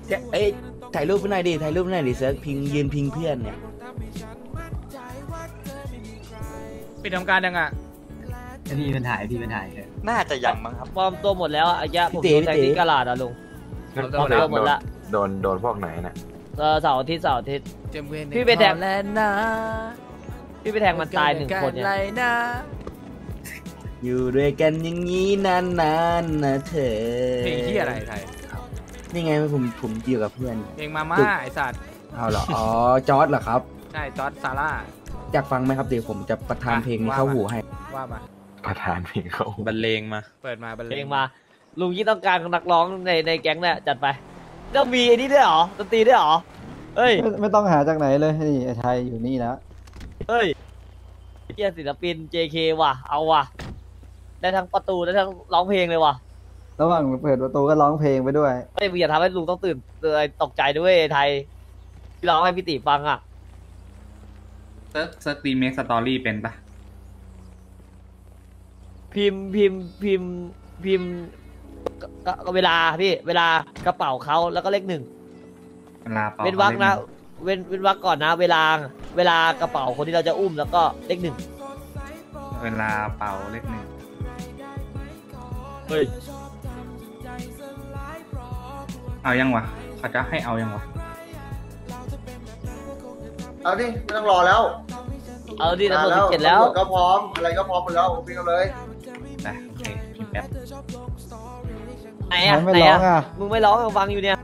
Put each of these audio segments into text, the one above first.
เอ้ยถ่ายรูปหน่อยดิถ่ายรูปหน่อยดิเซิร์ฟพิงยืนพิงเพื่อนเนี่ยปิดทำการยังอ่ะพี่มันถ่ายเถอะน่าจะยังมั้งครับปลอมตัวหมดแล้วอ่ะไอ้ยะผมโดนแทงที่กะลาดอ่ะลุงปลอมตัวหมดละโดนพวกไหนนะเสาร์อาทิตย์พี่ไปแทงมันตาย1 คนเนี่ยอยู่ด้วยกันอย่างนี้นานๆนะเธอเพลงที่อะไรไทยนี่ไงผมอยู่กับเพื่อนเพลงมาม่าไอสัตว์เอาเหรออ๋อจอร์ดเหรอครับใช่จอร์ดซาร่าอยากฟังไหมครับเดี๋ยวผมจะประทานเพลงนี้เข้าหูให้ว่ามาประธานเพลงเขาบรรเลงมาเปิดมาบรรเลงมาลุงยี่ต้องการนักร้องในแก๊งเนี่ยจัดไปต้องมีไอ้นี่ด้วยเหรอดนตรีด้วยเหรอเฮ้ยไม่ต้องหาจากไหนเลยนี่ไอ้ไทยอยู่นี่แล้วเฮ้ยเกียร์ศิลปิน JK ว่ะเอาว่ะได้ทั้งประตูได้ทั้งร้องเพลงเลยว่ะระหว่างเปิดประตูก็ร้องเพลงไปด้วยไม่อย่าทำให้ลุงต้องตื่นตกใจด้วยไทยที่ร้องให้พี่ติฟังอ่ะเซิร์ชรีเมคสตอรี่เป็นปะพิมพ์เวลาพี่เวลากระเป๋าเขาแล้วก็เลข 1เว้นวรรคนะเว้นวรรคก่อนนะเวลากระเป๋าคนที่เราจะอุ้มแล้วก็เลข 1 เวลาเป่าเลข 1 เฮ้ยเอายังวะเขาจะให้เอายังวะเอาดิไม่ต้องรอแล้วเอาดิตำรวจ17แล้วก็พร้อมอะไรก็พร้อมหมดแล้วพี่กันเลยไปโอเคพิมพ์แป๊บไหนอ่ะมึงไม่ร้องฟังอยู่เนี่ย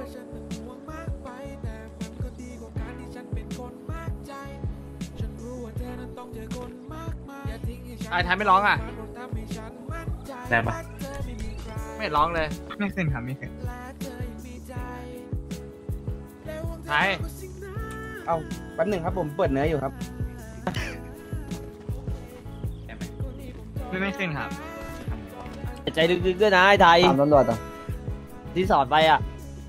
ไอ้ไทยไม่ร้องอ่ะได้ปะไม่ร้องเลยไม่ขึ้นครับไม่ขึ้นไทยเอาแป๊บหนึ่งครับผมเปิดเนื้ออยู่ครับไม่ขึ้นครับใจดึกๆด้วยนะไอ้ไทยตามตำรวจอ่ะที่สอนไปอ่ะ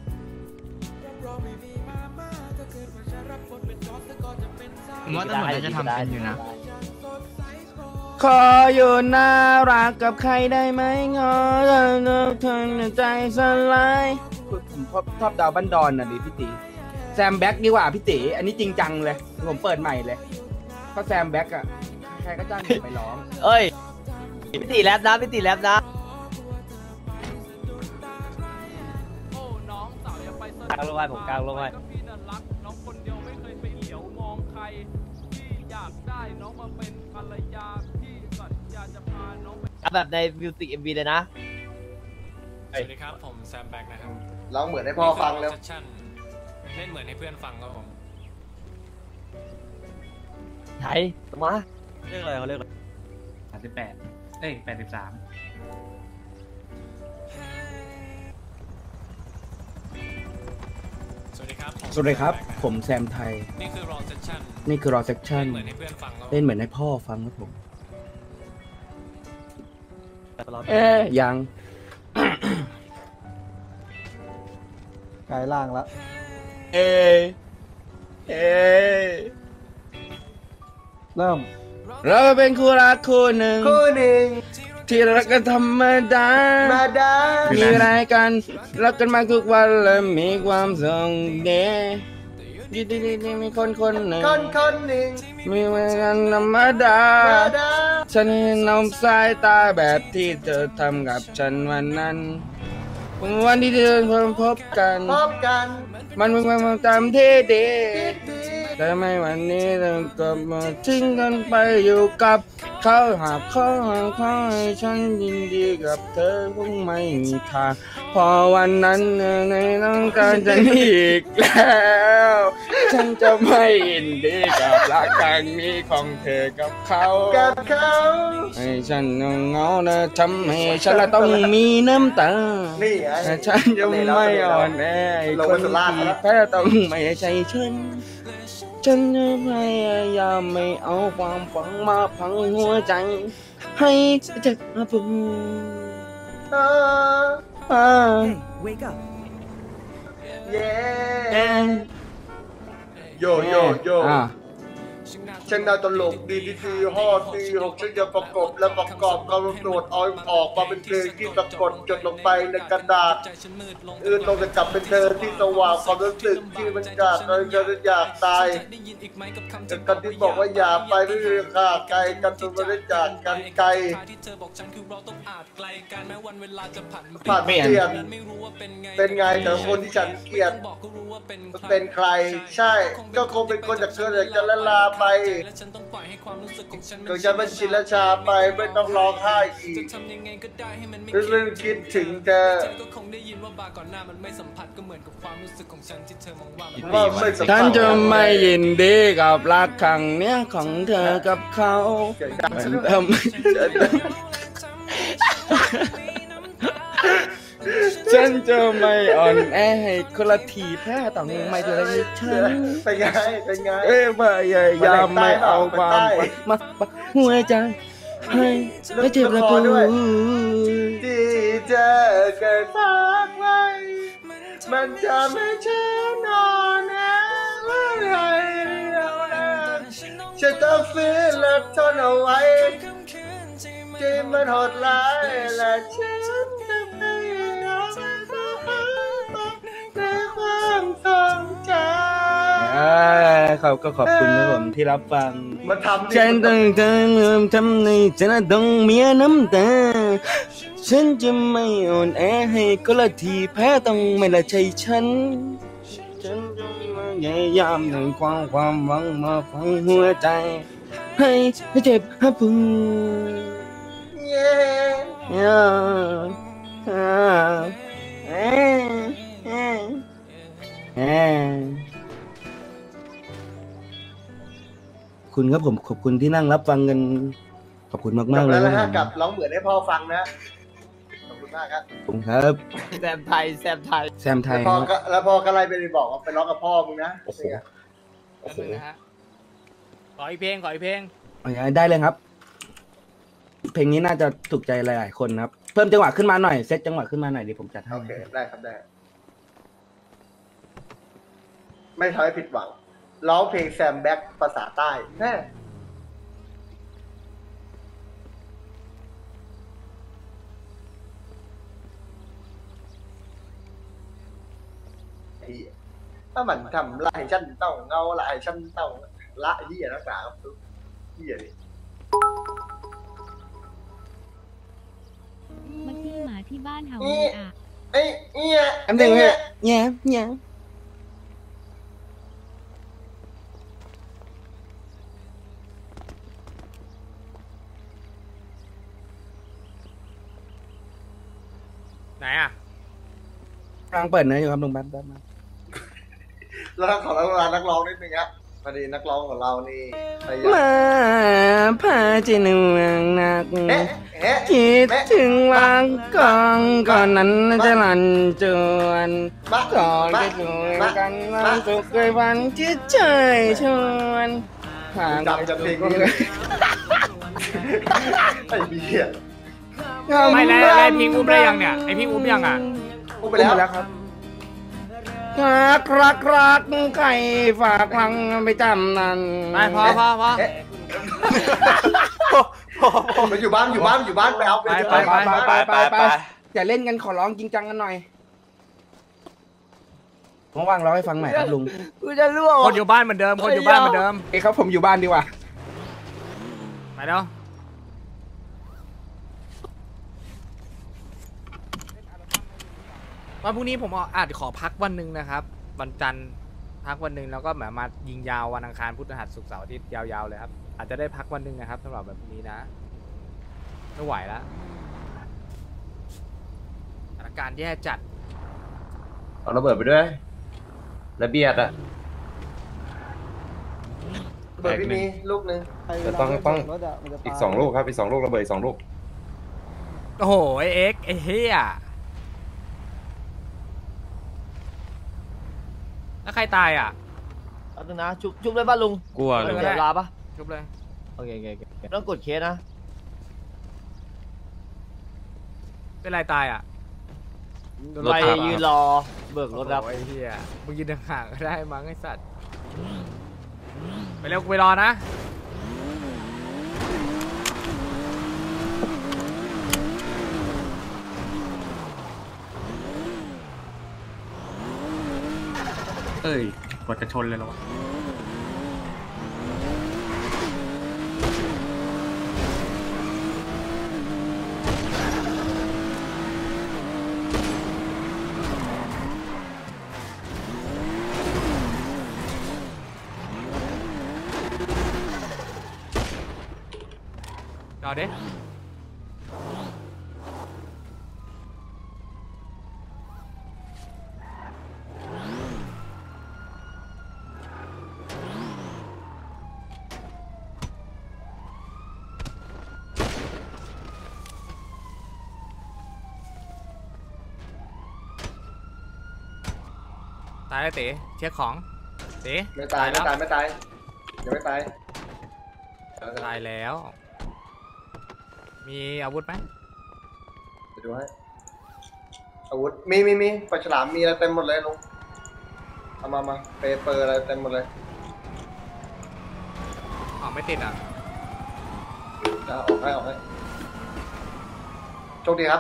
ผมว่าตำรวจจะทำเป็นอยู่นะขออยู่น่ารักกับใครได้ไหมงอเธอใจสลายผมชอบดาวบันดอนน่ะดิพี่ตีแซมแบ็กดีกว่าพี่ตีอันนี้จริงจังเลยผมเปิดใหม่เลยเพราะแซมแบ็กอะใครก็จ้างผมไปร้องเอ้ยพี่ตีแรปนะกลางลงไปผมกลางลงไปน้องคนเดียวไม่เคยไปเหลียวมองใครที่อยากได้น้องมาเป็นภรรยาพี่สัญญาจะพาน้องไปแบบในมิวสิก MV เลยนะสวัสดีครับผมแซมแบ็กนะครับร้องเหมือนให้พ่อฟังแล้วเล่นเหมือนให้เพื่อนฟังครับผมไทยมาเรียกอะไรเขาเรียกอะไร 38เอ้ย83 สวัสดีครับผมแซมไทยนี่คือรอเซสชั่นเหมือนให้เพื่อนฟังเล่นเหมือนให้พ่อฟังครับผมยังกายล่างแล้วเริ่มเราเป็นคู่รักคู่หนึ่งที่รักกันธรรมดามีอะไรกันรักกันมาทุกวันและมีความสุขเด้ดีมีคนหนึ่งมีเหมือนกันธรรมดาฉันเห็นน้องสายตาแบบที่เธอทำกับฉันวันนั้นวันที่เธอพบกันมันเป็นความจำที่ดีแต่ไม่วันนี้เราก็มาทิ้งกันไปอยู่กับเขาหากเขาให้ฉันยินดีกับเธอคงไม่มีทางพอวันนั้นในต้องการจะอีกแล้วฉันจะไม่ยินดีกับรักครั้งนี้ของเธอกับเขาให้ฉันเงานะทำให้ฉันละต้องมีน้ำตาฉันจะไม่อ่อนแอคนที่แพ้ต้องไม่ใช่ฉันจะพยายามไม่เอาความฝังมาพังหัวใจให้เจ็บปวด Wake up โยฉันน่าตลกดีที่ทีห้อตีหกฉันจะประกบและประกอบกำหนดเอาออกมาเป็นเพลงที่สะกดจดลงไปในกระดาษตรงจะกลับเป็นเธอที่สว่างความรู้สึกที่มันจากเราจะอยากตายแต่กันที่บอกว่าอย่าไปไม่มีค่าไกลกันจนไม่ได้จากกันไกลผ่านเปลี่ยนเป็นไงแต่คนที่ฉันเกลียดเป็นใครใช่ก็คงเป็นคนจากเธออยากจะละลาไปก็จะเป็นชินละชาไปไม่ต้องร้องไห้อีกรู้สึกคิดถึงเธอว่าไม่สัมฉัพันนธ์จะไม่ยินดีกับรักครั้งเนี้ยของเธอกับเขามันทำให้ฉันจะไม่อ่อนแอให้คนละทีแพ้ต้องไม่เธอได้ฉันเป็นไงเป็นไงพยายามไม่เอาความมาหัวใจให้เจ็บและปวดที่เธอเคยฝากไว้มันจะไม่ใช่นอนนะว่าไรฉันต้องฝืนและทนเอาไว้ที่มันโหดร้ายและฉันจะพยายามในความทรงจำเขาก็ขอบคุณนะผมที่รับฟังมันทำฉันต้องทำในฉันต้องมีน้ำตาฉันจะไม่อ่อนแอให้คนละทีแพ้ต้องไม่ละใจฉันจะพยายามหนึ่งความหวังมาฟังหัวใจให้เจ็บให้ปวดคุณครับผมขอบคุณที่นั่งรับฟังกันขอบคุณมากๆเลยแล้วคนะรับกับร้องเหมือนให้พ่อฟังนะขอบคุณมากครับผมครับแซมไทยแซมไทยแซมไทยแล้วพ่อก็ไล่ไปบอกว่าไปร้องกับพ่อมึงนะโอ้โหแป๊บนึงนะฮะขออีกเพลงขออีกเพลงได้เลยครับ เพลงนี้น่าจะถูกใจหลายๆคนครับเพิ่มจังหวะขึ้นมาหน่อยเซตจังหวะขึ้นมาหน่อยเดี๋ยวผมจัดให้โอเคได้ครับได้ไม่ทำให้ผิดหวังร้องเพลงแซมแบ็กภาษาใต้แน่ถ้ามันทำลายฉันต้องเงาลายฉันต้องละยี่นักหนาครับทุกยี่นี่เมื่อกี้หมาที่บ้านเห่าเลยอ่ะเอ้ยเนี่ยอันหนึ่งเนี่ยแง่ไหนอ่ะกำลังเปิดเนื้ออยู่ครับลุงแป๊บมาแล้วขอรับนักร้องนิดนึงครับพอดีนักร้องของเรานี่พยายามมาพาจินเมืองนักเอ๊ะคิดถึงวางกองก่อนนั้นจะลันจวนก่อนจะชวนกันวันสุขเคยวันที่ใจชวนห่างจำจะเพลงนี้เลยไอ้เหี้ยไม่แล้วไอ้พิงอุ้มได้ยังเนี่ยไอ้พิงอุ้มยังอ่ะพูดไปแล้วครับรักใครฝากครั้งไปจำนั้นไปพอมันอยู่บ้านไปเอาไปอย่าเล่นกันขอร้องจริงจังกันหน่อยว่างๆร้องให้ฟังใหม่ครับลุงกูจะล่วงคนอยู่บ้านเหมือนเดิมคนอยู่บ้านเหมือนเดิมเอ้ครับผมอยู่บ้านดีกว่าไปแล้ว วันพรุ่งนี้ผมอาจจะขอพักวันหนึ่งนะครับวันจันทร์พักวันหนึ่งแล้วก็แบบมายิงยาววันอังคารพุธพฤหัสศุกร์เสาร์อาทิตย์ยาวๆเลยครับอาจจะได้พักวันหนึ่งนะครับสำหรับแบบนี้นะไม่ไหวแล้วสถานการณ์แย่จัดเอาระเบิดไปด้วยระเบียดอะเบิร์ดพี่มีลูกนึงต้องอีก2 ลูกครับอีก2 ลูกระเบิดอีก2 ลูกโอ้โหไอเอ็กไอเฮียแล้วใครตายอ่ะเอาตัวนะชุบเลยป่ะลุงกลัวเลยเดี๋ยวลาป่ะชุบเลยโอเคต้องกดเคสนะเป็นไรตายอ่ะไปยืนรอเบิกรถครับโอ้โหไอ้เหี้ยมึงยืนห่างๆก็ได้มั้งไอ้สัตว์ไปเร็วกูไปรอนะเอ้ยกดจะชนเลยเหรอวะเอาดิตายแล้วเต๋เช็คของเต๋ไม่ตายไม่ตายไม่ตายยังไม่ตายตายแล้ว มีอาวุธไหมไปดูให้อาวุธมีปลาฉลามมีอะไรเต็มหมดเลยลุงเอามาเปเปอร์อะไรเต็มหมดเลยอ๋อไม่ติดอ่ะออกให้โชคดีครับ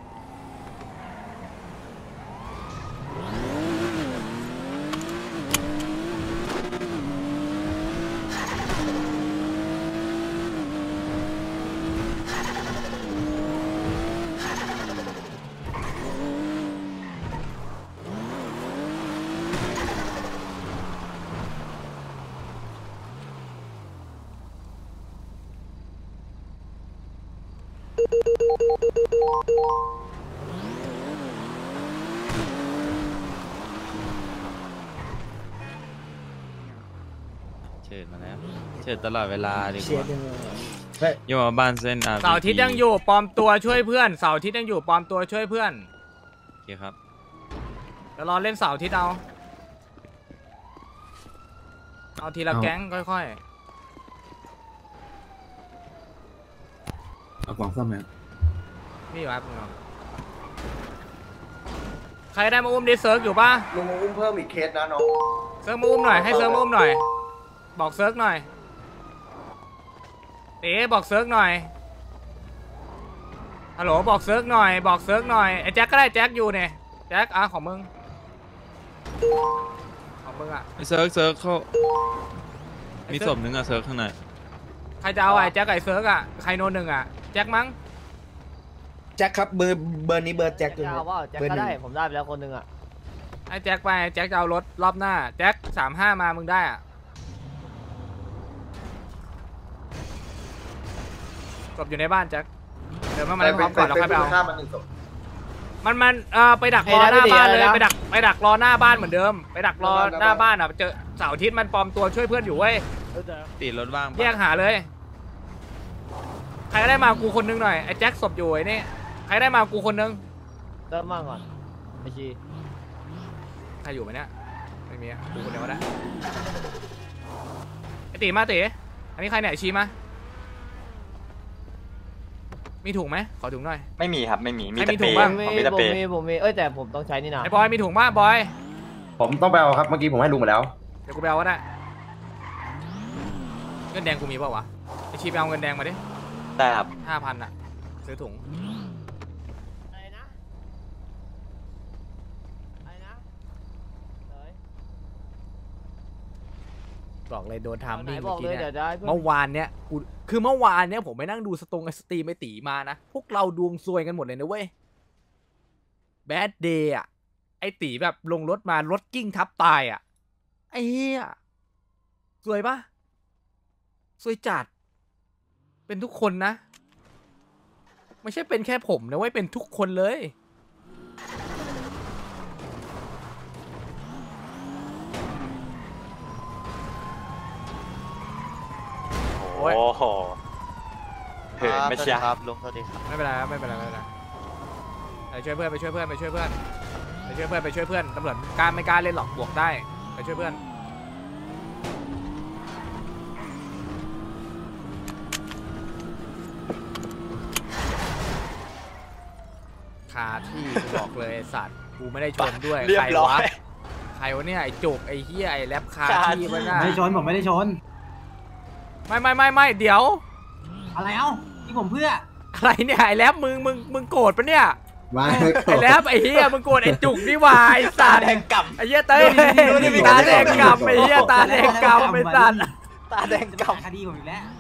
เชิญมาแล้วเชิญตลอดเวลาดีกว่าโยมาบ้านเส้นเสาร์อาทิตย์ยังอยู่ปลอมตัวช่วยเพื่อนเสาร์อาทิตย์ยังอยู่ปลอมตัวช่วยเพื่อนโอเคครับเดี๋ยวรอเล่นเสาร์อาทิตย์เอาทีละแก๊งค่อยเอากล่องซ่อมไหมๆนี่อยู่ครับใครได้มาอุ้มดิเซิร์กอยู่ป่ะลุงมาอุ้มเพิ่มอีกเคสนะน้องเซิร์กมาอุ้มหน่อยให้เซิร์กมาอุ้มหน่อยบอกเซิร์กหน่อยเต๋บอกเซิร์กหน่อยฮัลโหลบอกเซิร์กหน่อยบอกเซิร์กหน่อยไอ้แจ็คก็ได้แจ็คอยู่เนี่ยแจ็คของมึงอ่ะเซิร์ฟเข้ามีศพนึงอะเซิร์ฟข้างในใครจะเอาไอ้แจ็คไอ้เซิร์กอ่ะใครโนนหนึ่งอ่ะแจ็คมั้งแจ็คครับเบอร์นี้เบอร์แจ็คจะเอาว่าแจ็คก็ได้ผมได้ไปแล้วคนหนึ่งอ่ะไอ้แจ็คไปแจ็คจะเอารถรอบหน้าแจ็ค35มามึงได้อ่ะศพอยู่ในบ้านแจ็คเดี๋ยวมาเล่นพร้อมก่อนแล้วค่อยไปเอามันไปดักรอหน้าบ้านเลยไปดักรอหน้าบ้านเหมือนเดิมไปดักรอหน้าบ้านอ่ะเจอเสาร์อาทิตย์มันปลอมตัวช่วยเพื่อนอยู่เว้ยตีรถว่างแยกหาเลยใครได้มากูคนนึงหน่อยไอ้แจ็คศพอยู่ไอ้นี่ใครได้มากูคนนึงเริ่มมั่งก่อนไอชีใครอยู่ไหมเนี่ยไม่มีกูคนเดียวก็ได้ไอตีมาตีอันนี้ใครเนี่ยชี้มามีถุงไหมขอถุงหน่อยไม่มีครับไม่มีมีไม่แต่มีเปถุงย์บ้างผมมีแต่เปย์ผมมีแต่ผมต้องใช้นี่นะไอบอยมีถุงบ้างบอยผมต้องไปเอาครับเมื่อกี้ผมให้ลุงมาแล้วเดี๋ยวกูไปเอาก็ได้เงินแดงกูมีเปล่าวะไอชี้ไปเอาเงินแดงมาดิได้ครับ 5,000อ่ะซื้อถุงอะไรนะบอกเลยโดนทำไหนนี่บเมื่ออก กี้เลยเนี่ยเดี๋ยวได้เมื่อวานเนี้ยกูคือเมื่อวานเนี้ยผมไปนั่งดูไอสตรีมไอตีมานะพวกเราดวงซวยกันหมดเลยนะเว้ยแบดเดย์อ่ะไอตีแบบลงรถมารถกิ้งทับตายอ่ะไอ้เหี้ยซวยปะซวยจัดเป็นทุกคนนะไม่ใช่เป็นแค่ผมนะเว้ยเป็นทุกคนเลยโอ้โหเหินไม่ใช่ครับลุงสวัสดีครับไม่เป็นไรไม่เป็นไรไปช่วยเพื่อนไปช่วยเพื่อนตำรวจกล้าไม่กล้าเล่นหรอกบวกได้ไปช่วยเพื่อนคาที่บอกเลยสัตว์กูไม่ได้ชนด้วยใครวะเนี่ยไอ้จุกไอ้เหี้ยไอ้แรปคาที่มันน่ะไม่ได้ชนผมไม่ได้ชนไม่เดี๋ยวอะไรเอ้าที่ผมเพื่ออะไรเนี่ยไอ้แรปมึงโกรธปะเนี่ยมาไอ้แล้วไอ้เหี้ยมึงโกรธไอ้จุกนี่หว่าไอ้สัตว์ไอ้เหี้ยเต้ยตาแดงกำไอ้เหี้ยตาแดงกำไอ้สัตว์ตาแดงกลับคดีผมอีกแล้ว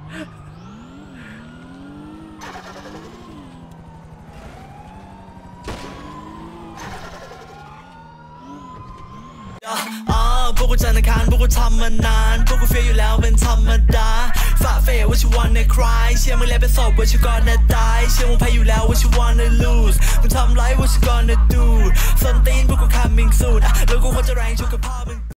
พวกกูจันทร์อังคารพวกกูทำมานานพวกกูเฟียอยู่แล้วเป็นธรรมดาฝ่าเฟยว่าชิวันในคลายเชื่อมึงแล้วเป็นศพว่าชิวก่อนจะตายเชื่อมึงแพ้อยู่แล้วว่าชิวันใน lose มึงทำไรว่าชิวก่อนจะ do ส้นตีนพวกกู coming soon แล้วกูควรจะแรงชุกกับพ่อมึง